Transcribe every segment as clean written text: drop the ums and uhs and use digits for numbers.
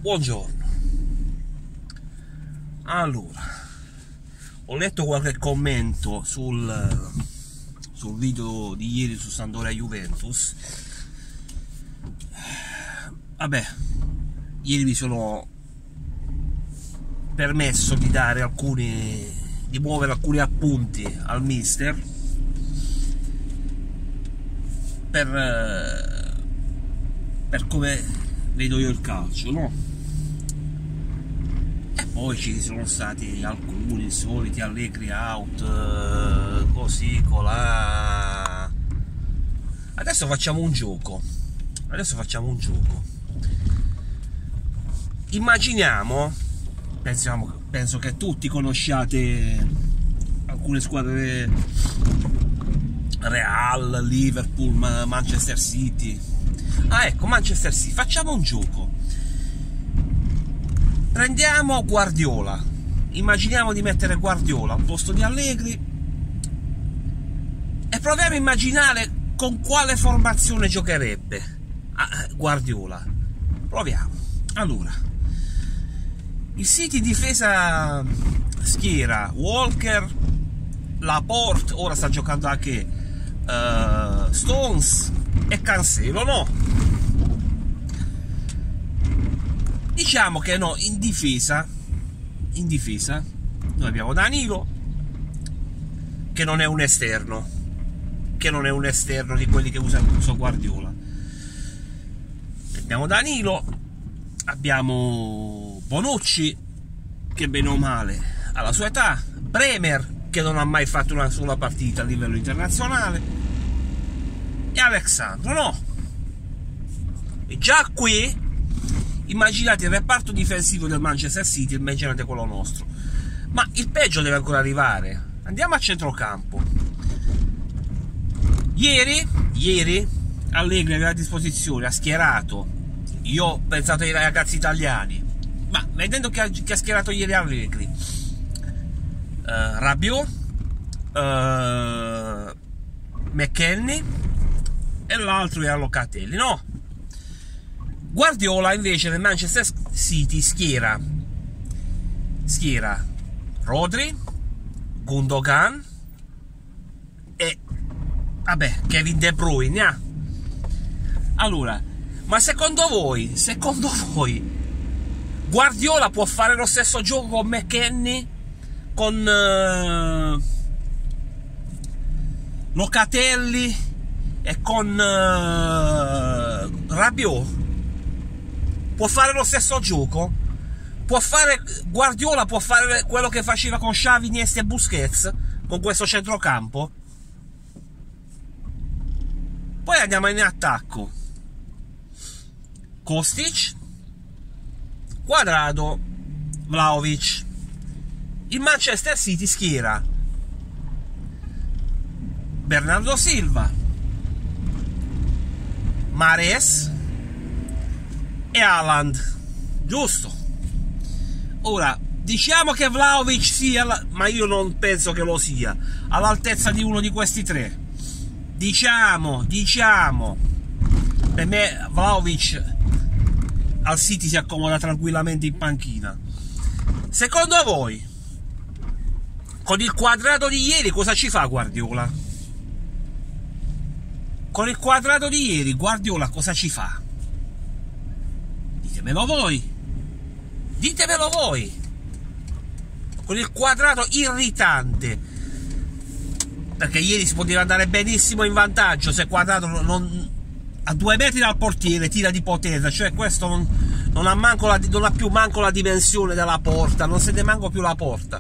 Buongiorno. Allora, ho letto qualche commento sul video di ieri su Sampdoria Juventus. Vabbè, ieri mi sono permesso di dare di muovere alcuni appunti al mister per come vedo io il calcio, no? E poi ci sono stati alcuni soliti Allegri out, così, colà. Adesso facciamo un gioco. Immaginiamo, penso che tutti conosciate alcune squadre, Real, Liverpool, Manchester City. Ecco, Manchester City. Facciamo un gioco. Prendiamo Guardiola. Immaginiamo di mettere Guardiola al posto di Allegri e proviamo a immaginare con quale formazione giocherebbe Guardiola. Proviamo. Allora, il City difesa schiera Walker, Laporte, ora sta giocando anche Stones e Cancelo, no? Diciamo che no, in difesa noi abbiamo Danilo, che non è un esterno, di quelli che usa Guardiola. Abbiamo Danilo, abbiamo Bonucci, che bene o male alla sua età, Bremer, che non ha mai fatto una sola partita a livello internazionale, e Alexandro, no? E già qui immaginate il reparto difensivo del Manchester City, immaginate quello nostro. Ma il peggio deve ancora arrivare. Andiamo a centrocampo. Ieri Allegri aveva a disposizione, ha schierato, io ho pensato ai ragazzi italiani, ma vedendo che ha schierato ieri Allegri, Rabiot, McKennie e l'altro era Locatelli, no? Guardiola invece nel Manchester City schiera Rodri, Gundogan e vabbè, Kevin De Bruyne. Allora, ma secondo voi Guardiola può fare lo stesso gioco con McKennie, con Locatelli e con Rabiot? Può fare lo stesso gioco? Guardiola può fare quello che faceva con Xavi, Iniesta e Busquets con questo centrocampo? Poi andiamo in attacco. Kostic, Quadrado, Vlahovic. Il Manchester City schiera Bernardo Silva, Mahrez e Haaland, giusto? Ora, diciamo che Vlahovic sia, ma io non penso che lo sia, all'altezza di uno di questi tre. Diciamo, per me Vlahovic al City si accomoda tranquillamente in panchina. Secondo voi, con il Quadrado di ieri cosa ci fa Guardiola? Con il Quadrado di ieri Guardiola cosa ci fa? Ditemelo voi. Con il Quadrado irritante, perché ieri si poteva andare benissimo in vantaggio se Quadrado a 2 metri dal portiere tira di potenza, cioè questo non ha più manco la dimensione della porta, non se ne manco più la porta,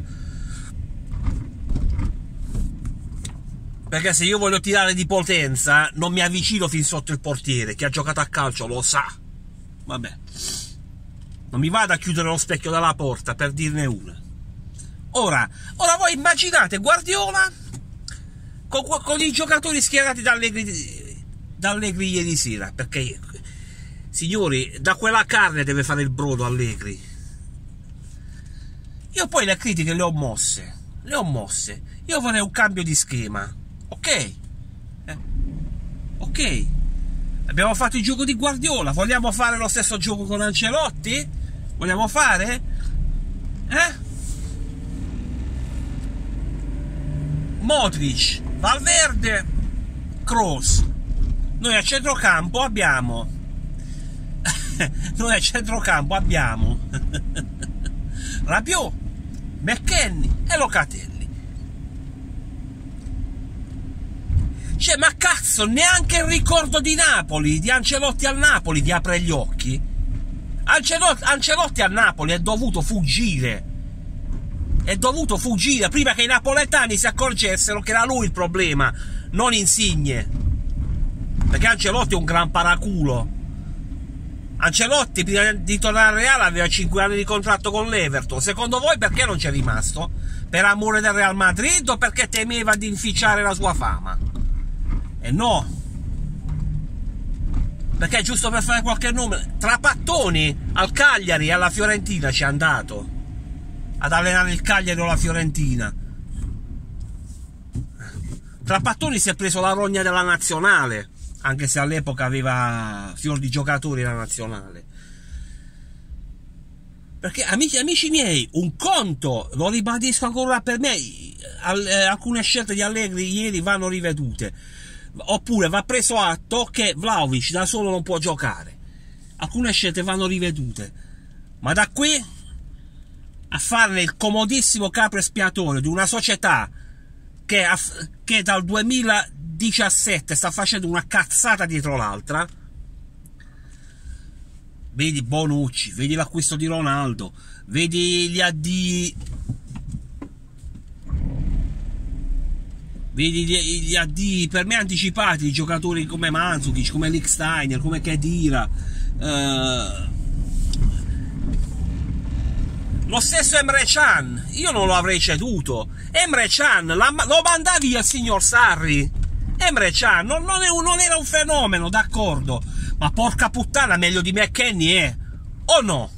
perché se io voglio tirare di potenza non mi avvicino fin sotto il portiere. Chi ha giocato a calcio lo sa. Vabbè, non mi vado a chiudere lo specchio della porta, per dirne una. Ora voi immaginate Guardiola con i giocatori schierati da Allegri ieri sera, perché signori, da quella carne deve fare il brodo Allegri. Io poi le critiche le ho mosse. Io vorrei un cambio di schema, ok? Ok, abbiamo fatto il gioco di Guardiola, vogliamo fare lo stesso gioco con Ancelotti? Vogliamo fare? Modric, Valverde, Kroos. Noi a centrocampo abbiamo Rabiot, McKennie e Locatelli. Cioè, ma cazzo, neanche il ricordo di Napoli, di Ancelotti al Napoli, ti apre gli occhi. Ancelotti al Napoli è dovuto fuggire. Prima che i napoletani si accorgessero che era lui il problema, non Insigne. Perché Ancelotti è un gran paraculo. Ancelotti, prima di tornare al Real, aveva 5 anni di contratto con l'Everton. Secondo voi perché non c'è rimasto? Per amore del Real Madrid o perché temeva di inficiare la sua fama? E no, perché giusto per fare qualche nome, Trapattoni al Cagliari e alla Fiorentina ci è andato ad allenare il Cagliari o la Fiorentina. Trapattoni si è preso la rogna della nazionale, anche se all'epoca aveva fior di giocatori la nazionale. Perché amici miei, un conto, lo ribadisco ancora, per me alcune scelte di Allegri ieri vanno rivedute. Oppure va preso atto che Vlahovic da solo non può giocare. Alcune scelte vanno rivedute. Ma da qui a farne il comodissimo capro espiatorio di una società che dal 2017 sta facendo una cazzata dietro l'altra. Vedi Bonucci, vedi l'acquisto di Ronaldo, vedi gli addii, per me anticipati di giocatori come Mandzukic, come Lichtsteiner, come Khedira, lo stesso Emre Can. Io non lo avrei ceduto. Emre Can lo manda via il signor Sarri. Emre Can non era un fenomeno, d'accordo, ma porca puttana, meglio di McKennie è, o no?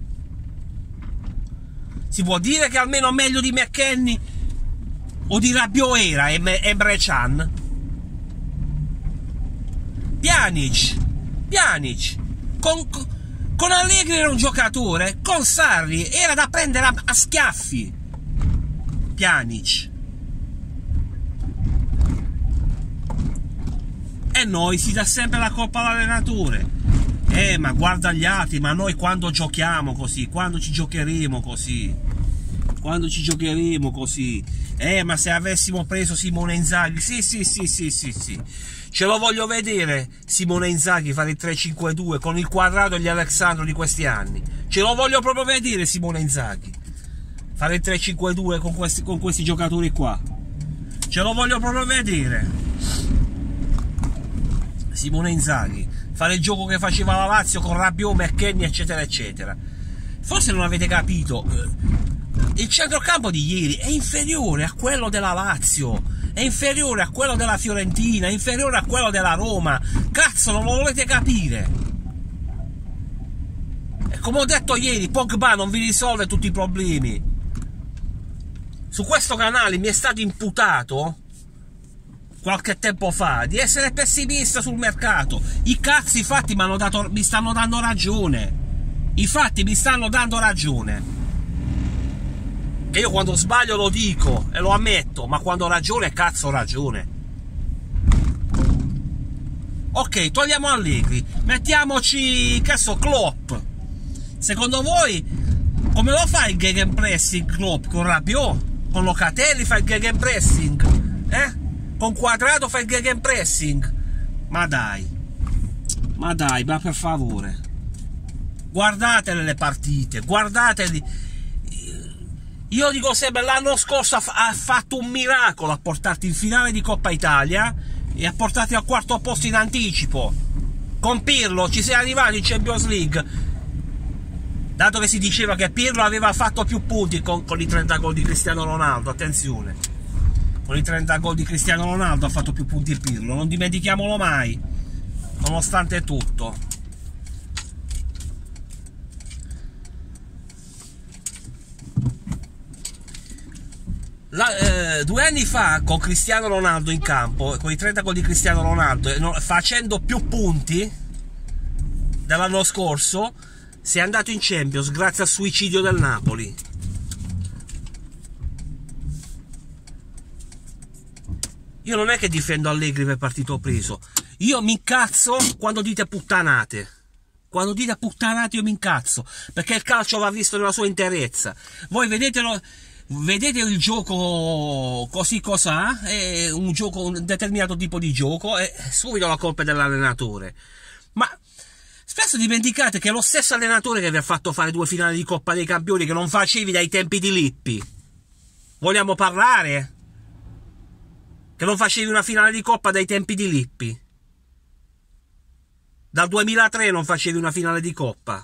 Si può dire che almeno meglio di McKennie o di Rabiot era Emre Can? Pjanic con Allegri era un giocatore, con Sarri era da prendere a schiaffi. Pjanic. E noi si dà sempre la colpa all'allenatore. Ma guarda gli altri, ma noi quando giochiamo così, quando ci giocheremo così, ma se avessimo preso Simone Inzaghi, sì, ce lo voglio vedere Simone Inzaghi fare il 3-5-2 con il Quadrado e gli Alexandro di questi anni. Ce lo voglio proprio vedere Simone Inzaghi fare il 3-5-2 con questi giocatori qua. Ce lo voglio proprio vedere Simone Inzaghi fare il gioco che faceva la Lazio con Rabiot, McKennie eccetera eccetera. Forse non avete capito, il centrocampo di ieri è inferiore a quello della Lazio, è inferiore a quello della Fiorentina, è inferiore a quello della Roma. Cazzo, non lo volete capire? E come ho detto ieri, Pogba non vi risolve tutti i problemi. Su questo canale mi è stato imputato qualche tempo fa di essere pessimista sul mercato. I cazzi, i fatti mi stanno dando ragione. I fatti mi stanno dando ragione. Che io quando sbaglio lo dico e lo ammetto, ma quando ho ragione, cazzo ho ragione. Ok, togliamo Allegri, mettiamoci, che so, Klopp. Secondo voi come lo fa il gegenpressing Klopp? Con Rabiot? Con Locatelli fa il gegenpressing? Con Quadrado fa il gegenpressing? Ma dai, ma per favore, guardatele le partite, guardateli. Io dico sempre, l'anno scorso ha fatto un miracolo a portarti in finale di Coppa Italia e a portarti al quarto posto in anticipo. Con Pirlo ci sei arrivato in Champions League, dato che si diceva che Pirlo aveva fatto più punti con i 30 gol di Cristiano Ronaldo. Attenzione, con i 30 gol di Cristiano Ronaldo ha fatto più punti Pirlo, non dimentichiamolo mai, nonostante tutto. Due anni fa con Cristiano Ronaldo in campo, con i 30 gol di Cristiano Ronaldo, facendo più punti dell'anno scorso, sei andato in Champions grazie al suicidio del Napoli. Io non è che difendo Allegri per partito preso. Io mi incazzo quando dite puttanate. Quando dite puttanate io mi incazzo. Perché il calcio va visto nella sua interezza. Voi vedete il gioco così cos'ha, è un gioco, un determinato tipo di gioco, e subito la colpa è dell'allenatore. Ma spesso dimenticate che è lo stesso allenatore che vi ha fatto fare 2 finali di Coppa dei Campioni che non facevi dai tempi di Lippi. Vogliamo parlare? Che non facevi una finale di Coppa dai tempi di Lippi. Dal 2003 non facevi una finale di Coppa.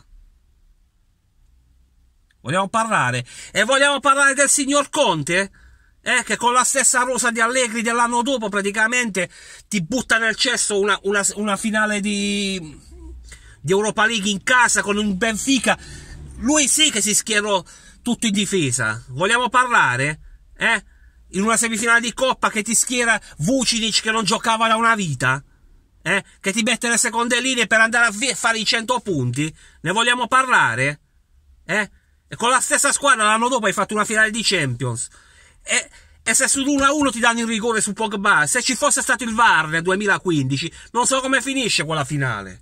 Vogliamo parlare? E vogliamo parlare del signor Conte? Che con la stessa rosa di Allegri dell'anno dopo praticamente ti butta nel cesso una finale di Europa League in casa con un Benfica. Lui sì che si schierò tutto in difesa. Vogliamo parlare? In una semifinale di Coppa che ti schiera Vucinic che non giocava da una vita? Che ti mette le seconde linee per andare a fare i 100 punti? Ne vogliamo parlare? E con la stessa squadra l'anno dopo hai fatto una finale di Champions. E se sull'1-1 ti danno il rigore su Pogba, se ci fosse stato il VAR nel 2015, non so come finisce quella finale.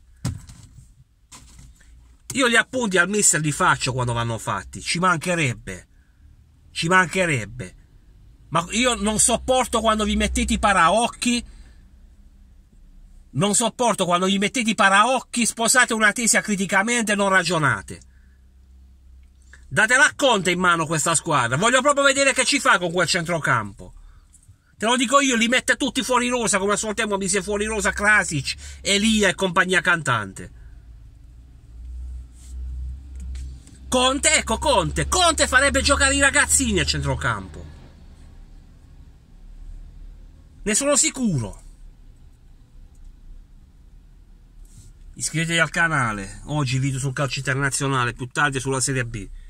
Io gli appunti al mister li faccio quando vanno fatti, ci mancherebbe. Ci mancherebbe. Ma io non sopporto quando vi mettete i paraocchi. Non sopporto quando gli mettete i paraocchi, sposate una tesi acriticamente e non ragionate. Datela a Conte in mano questa squadra. Voglio proprio vedere che ci fa con quel centrocampo. Te lo dico io, li mette tutti fuori rosa, come al suo tempo mise fuori rosa Krasic, Elia e compagnia cantante. Conte, ecco Conte. Conte farebbe giocare i ragazzini a centrocampo. Ne sono sicuro. Iscrivetevi al canale. Oggi video sul calcio internazionale, più tardi sulla Serie B.